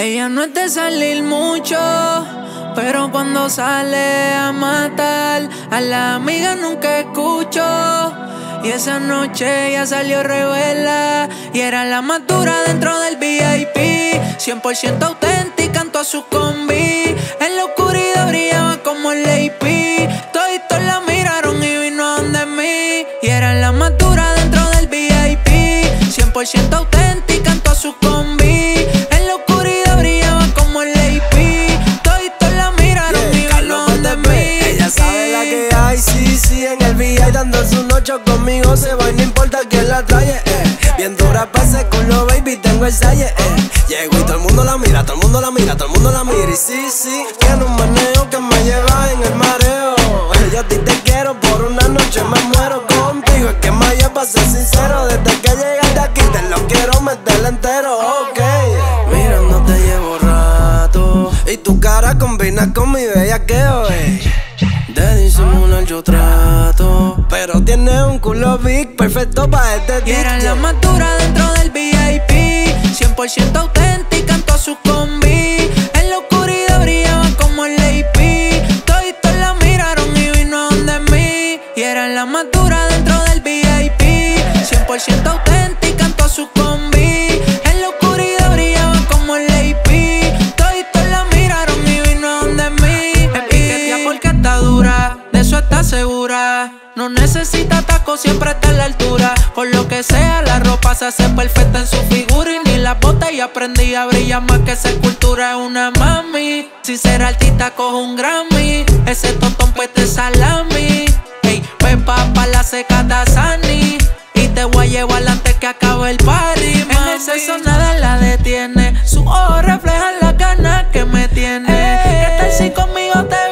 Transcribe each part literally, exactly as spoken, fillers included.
Ella no es de salir mucho, pero cuando sale a matar a la amiga nunca escucho. Y esa noche ella salió revela y era la más dura dentro del V I P. Cien por ciento auténtica en toda su combi. En la oscuridad brillaba como el A P. Toditos la miraron y vino a donde mí. Y era la más dura dentro del V I P. Cien por ciento auténtica en toda su combi. En la oscuridad brillaba como el A P. Toditos la miraron yeah, y vino a donde mí. Ella sabe la que hay, sí, sí, en el V I dando su noche conmigo se va y no importa quién la trae, eh. Bien dura pase con los baby, tengo el salle, eh. Llego y todo el mundo la mira, todo el mundo la mira, todo el mundo la mira. Y sí, sí, tiene un manejo que me lleva en el mareo. Yo a ti te quiero, por una noche me muero contigo. Es que me lleva a ser sincero, desde que llegaste aquí te lo quiero meter entero, ok. Mirándote llevo rato y tu cara combina con mi bellaqueo, eh. De disimular yo trato, pero tiene un culo big perfecto pa' este tipo. Y era la más dura dentro del V I P. Cien por ciento auténtica en toda su combi. En la oscuridad brillaba como el A P. Toditos la miraron y vino a donde mí. Y era la más dura dentro del V I P. Cien por ciento auténtica en toda su combi. En la oscuridad brillaba como el A P. Toditos la miraron y vino a donde mí. Es piquetea porque está dura, de eso está segura. No necesita tacos, siempre está a la altura. Por lo que sea, la ropa se hace perfecta en su figura. Y ni las botas y aprendí a brillar más que esa escultura. Es una mami, si ser artista cojo un Grammy. Ese totón pues te salami. Ey, pepa pa' la secata Sani. Y te voy a llevar antes que acabe el party, mami. En el sexo nada la detiene. Sus ojos reflejan la ganas que me tiene. ¿Qué tal si conmigo te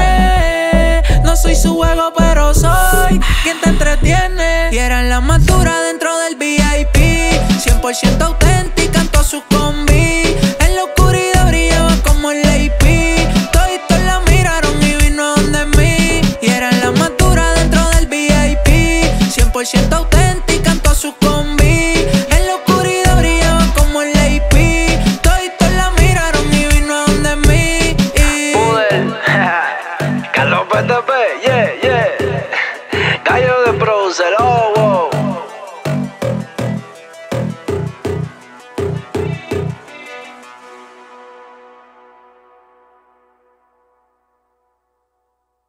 viene? No soy su juego, pero soy quien te entretiene. Y era la más dura dentro del V I P. Cien por ciento auténtica en toda su combi. En la oscuridad brillaba como el A P. Toditos la miraron y vino a donde mí. Y era la más dura dentro del V I P. Cien por ciento auténtica en toda su combi. En la oscuridad brillaba como el A P. Toditos la miraron y vino a donde mí. Y... Poder, Carlos P T P, yeah, yeah. Gallo de producer, oh.